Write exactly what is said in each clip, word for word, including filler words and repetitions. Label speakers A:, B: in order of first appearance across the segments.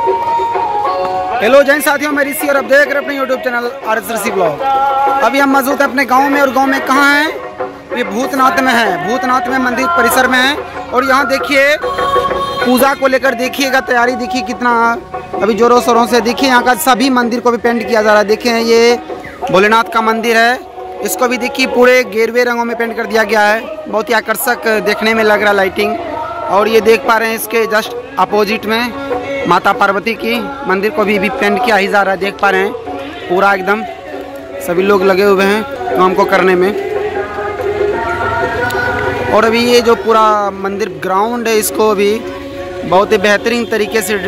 A: Hello Jain साथियों, मैं ऋषि और अब देख रहे अपने YouTube channel R S Rishi blog. अभी हम मौजूद है अपने गांव में, और गांव में कहाँ हैं? ये भूतनाथ में है। भूतनाथ में मंदिर परिसर में है। और यहाँ देखिए पूजा को लेकर देखिएगा तैयारी, देखिए कितना अभी जोरों शोरों से। देखिए यहाँ का सभी मंदिर को भी पेंट किया जा रहा है। देखिए ये भोलेनाथ का मंदिर है, इसको भी देखिए पूरे गेरुए रंगों में पेंट कर दिया गया है। बहुत ही आकर्षक देखने में लग रहा है लाइटिंग। और ये देख पा रहे हैं इसके जस्ट अपोजिट में माता पार्वती की मंदिर को भी, भी पेंट किया ही जा रहा है। देख पा रहे हैं पूरा एकदम सभी लोग लगे हुए हैं काम को करने में। और अभी ये जो पूरा मंदिर ग्राउंड है, इसको भी बहुत ही बेहतरीन तरीके से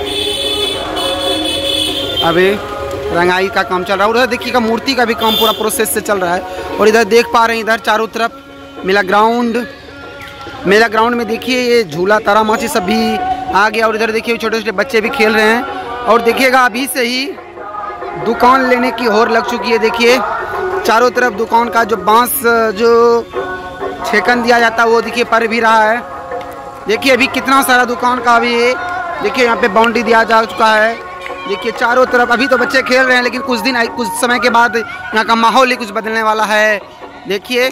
A: अभी रंगाई का काम चल रहा है। और उधर देखिएगा मूर्ति का भी काम पूरा प्रोसेस से चल रहा है। और इधर देख पा रहे हैं इधर चारों तरफ मेला ग्राउंड मेला ग्राउंड में देखिए ये झूला तारा माची सब भी आ गया। और इधर देखिए छोटे छोटे बच्चे भी खेल रहे हैं। और देखिएगा अभी से ही दुकान लेने की होड़ लग चुकी है। देखिए चारों तरफ दुकान का जो बांस जो छेकन दिया जाता है वो देखिए पर भी रहा है। देखिए अभी कितना सारा दुकान का अभी देखिए यहाँ पे बाउंड्री दिया जा चुका है। देखिए चारों तरफ अभी तो बच्चे खेल रहे हैं, लेकिन कुछ दिन कुछ समय के बाद यहाँ का माहौल ही कुछ बदलने वाला है। देखिए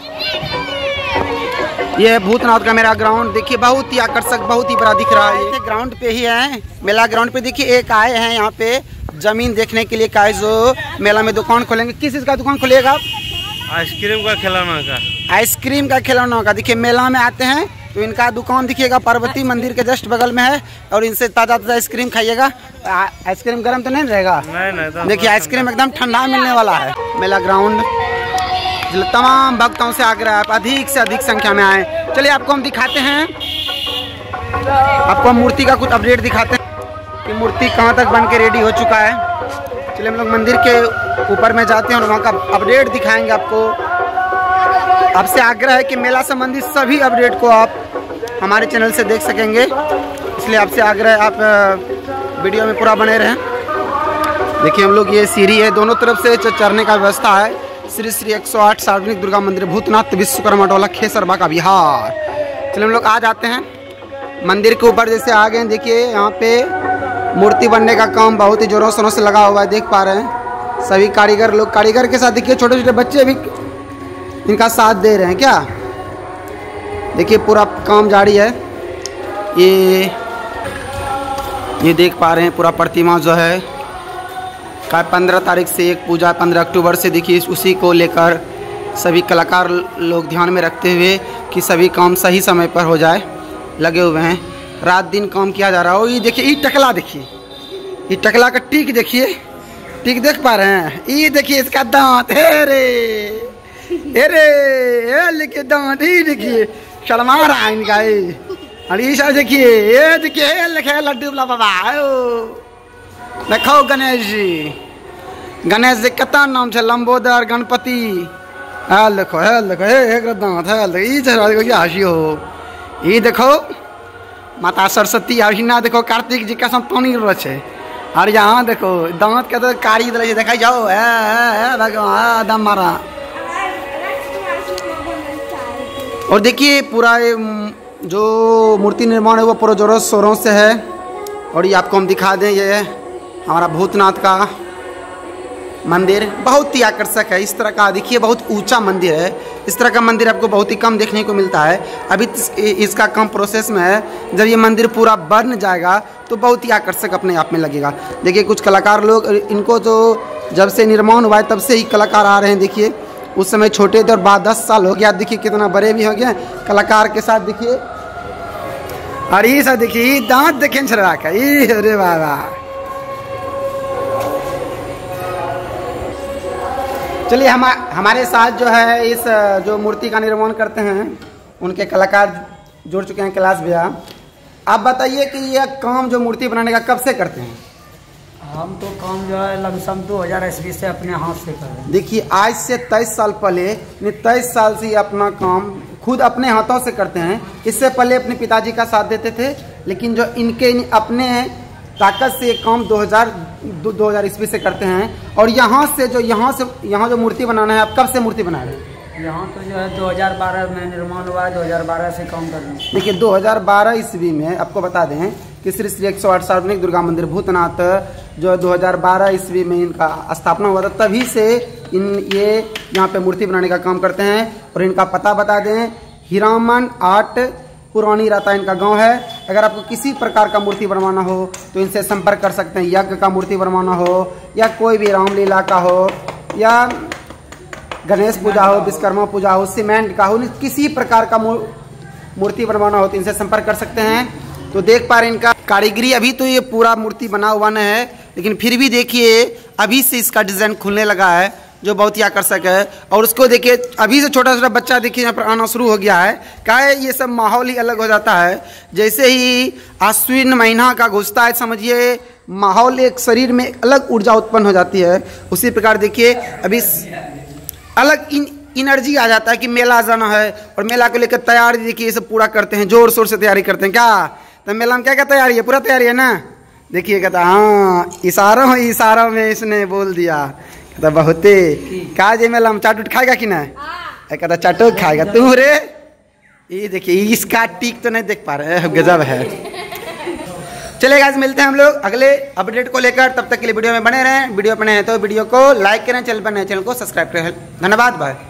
A: ये भूतनाथ का मेरा ग्राउंड देखिए बहुत ही आकर्षक, बहुत ही बड़ा दिख रहा है। ये ग्राउंड पे ही है, मेला ग्राउंड पे। देखिए एक आए हैं यहाँ पे जमीन देखने के लिए, का जो मेला में दुकान खोलेंगे। किस चीज़ का दुकान खोलिएगा आप?
B: आइसक्रीम का खिलौना का।
A: आइसक्रीम का खिलौना का। देखिए मेला में आते हैं तो इनका दुकान दिखिएगा पार्वती मंदिर के जस्ट बगल में है। और इनसे ताज़ा ताज़ा आइसक्रीम खाइएगा। आइसक्रीम गर्म तो नहीं रहेगा?
B: नहीं नहीं।
A: देखिए आइसक्रीम एकदम ठंडा मिलने वाला है। मेला ग्राउंड तमाम भक्तों से आग्रह है आप अधिक से अधिक संख्या में आए। चलिए आपको हम दिखाते हैं, आपको हम मूर्ति का कुछ अपडेट दिखाते हैं कि मूर्ति कहाँ तक बन के रेडी हो चुका है। चलिए हम लोग मंदिर के ऊपर में जाते हैं और वहाँ का अपडेट दिखाएंगे आपको। आपसे आग्रह है कि मेला संबंधी सभी अपडेट को आप हमारे चैनल से देख सकेंगे, इसलिए आपसे आग्रह है आप वीडियो में पूरा बने रहें। देखिए हम लोग ये सीढ़ी है, दोनों तरफ से चढ़ने का व्यवस्था है। श्री श्री एक सौ आठ सार्वजनिक दुर्गा मंदिर भूतनाथ विश्वकर्मा टोला खेसरबा का बिहार। चलिए हम लोग आ जाते हैं मंदिर के ऊपर। जैसे आ गए देखिए यहाँ पे मूर्ति बनने का काम बहुत ही जोरों शोरों से लगा हुआ है। देख पा रहे हैं सभी कारीगर लोग, कारीगर के साथ देखिए छोटे छोटे बच्चे भी इनका साथ दे रहे हैं क्या। देखिए पूरा काम जारी है। ये ये देख पा रहे हैं पूरा प्रतिमा जो है का पंद्रह तारीख से एक पूजा पंद्रह अक्टूबर से देखिए उसी को लेकर सभी कलाकार लोग ध्यान में रखते हुए कि सभी काम सही समय पर हो जाए लगे हुए हैं। रात दिन काम किया जा रहा हो। ये देखिए ये टकला, देखिए ये टकला का टीक, देखिए टीक देख पा रहे हैं। ये देखिए इसका दांत है रे हे रे ये देखिए दांत, ही देखिए शर्मा रहा है इनका। ये और ये सब देखिए ये देखिए लिखे लड्डू बाबा देखो गणेश जी, गणेश जी कता नाम है लंबोदर गणपति। हेल देखो हेल देखो हे दांत हेल देखो ये हंसी हो। ये देखो माता सरस्वती अहिना देखो कार्तिक जी का संतानी रचे। और यहाँ देखो दांत के तो कारी दिल देखा जाओ भगवान दम मारा। और देखिए पूरा जो मूर्ति निर्माण है वो पूरा जोरों शोरों से है। और ये आपको हम दिखा दें, ये हमारा भूतनाथ का मंदिर बहुत ही आकर्षक है। इस तरह का देखिए बहुत ऊंचा मंदिर है। इस तरह का मंदिर आपको बहुत ही कम देखने को मिलता है। अभी इसका कम प्रोसेस में है। जब ये मंदिर पूरा बन जाएगा तो बहुत ही आकर्षक अपने आप में लगेगा। देखिए कुछ कलाकार लोग, इनको तो जब से निर्माण हुआ है तब से ही कलाकार आ रहे हैं। देखिए उस समय छोटे थे और बाद दस साल हो गया, देखिए कितना बड़े भी हो गए कलाकार के साथ। देखिए और ये सब देखिए दांत देखें छड़ा का, अरे बाबा। चलिए हम हमारे साथ जो है इस जो मूर्ति का निर्माण करते हैं उनके कलाकार जुड़ चुके हैं कैलाश भैया। आप बताइए कि ये काम जो मूर्ति बनाने का कब से करते हैं?
C: हम तो काम जो है लमसम दो हजार ईस्वी से अपने हाथ से कर रहे हैं।
A: देखिए आज से तेईस साल पहले, तेईस साल से अपना काम खुद अपने हाथों से करते हैं। इससे पहले अपने पिताजी का साथ देते थे, लेकिन जो इनके अपने ताकत से काम दो हजार ईस्वी से करते हैं। और यहाँ से जो यहाँ से यहाँ जो मूर्ति बनाना है, आप कब से मूर्ति बना रहे हैं?
C: यहाँ तो जो है दो हजार बारह में निर्माण हुआ है, दो हजार बारह से काम कर रहे हैं।
A: देखिए दो हजार बारह ईस्वी में आपको बता दें कि श्री श्री एक सौ आठ सार्वजनिक दुर्गा मंदिर भूतनाथ जो दो हज़ार बारह ईस्वी में इनका स्थापना हुआ था, तभी से इन ये यहाँ पे मूर्ति बनाने का काम करते हैं। और इनका पता बता दें, हीरामन आर्ट, पुरानी राता इनका गांव है। अगर आपको किसी प्रकार का मूर्ति बनवाना हो तो इनसे संपर्क कर सकते हैं। यज्ञ का मूर्ति बनवाना हो या कोई भी रामलीला का हो या गणेश पूजा हो, विश्वकर्मा पूजा हो, सीमेंट का हो, किसी प्रकार का मूर्ति बनवाना हो तो इनसे संपर्क कर सकते हैं। तो देख पा रहे हैं इनका कारीगरी, अभी तो ये पूरा मूर्ति बना हुआ नहीं है, लेकिन फिर भी देखिए अभी से इसका डिज़ाइन खुलने लगा है, जो बहुत ही आकर्षक है। और उसको देखिए अभी से छोटा छोटा बच्चा देखिए यहाँ पर आना शुरू हो गया है। क्या है, ये सब माहौल ही अलग हो जाता है। जैसे ही आश्विन महीना का घुसता है, समझिए माहौल, एक शरीर में अलग ऊर्जा उत्पन्न हो जाती है। उसी प्रकार देखिए अभी अलग इन एनर्जी आ जाता है कि मेला जाना है, और मेला को लेकर तैयारी देखिए ये सब पूरा करते हैं, जोर शोर से तैयारी करते हैं। क्या तो मेला में क्या क्या तैयारी है, पूरा तैयारी है ना। देखिए कहता हाँ, इशारों इशारों में इसने बोल दिया, कहता बहुते क्या जे मेला में चाट उट खाएगा कि ना, कहता चाटो खाएगा तू रे। ये देखिए इसका टीक तो नहीं देख पा रहे, गजब है। चलिए गाइस, मिलते हैं हम लोग अगले अपडेट को लेकर, तब तक के लिए वीडियो में बने रहें। वीडियो बने हैं तो वीडियो को लाइक करें, चैनल पर नए चैनल को सब्सक्राइब करें। धन्यवाद भाई।